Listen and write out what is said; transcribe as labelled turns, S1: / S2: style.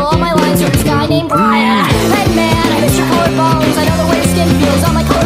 S1: all my lines from this guy named Grian. Hey man, I miss your collarbones. I know the way your skin feels on my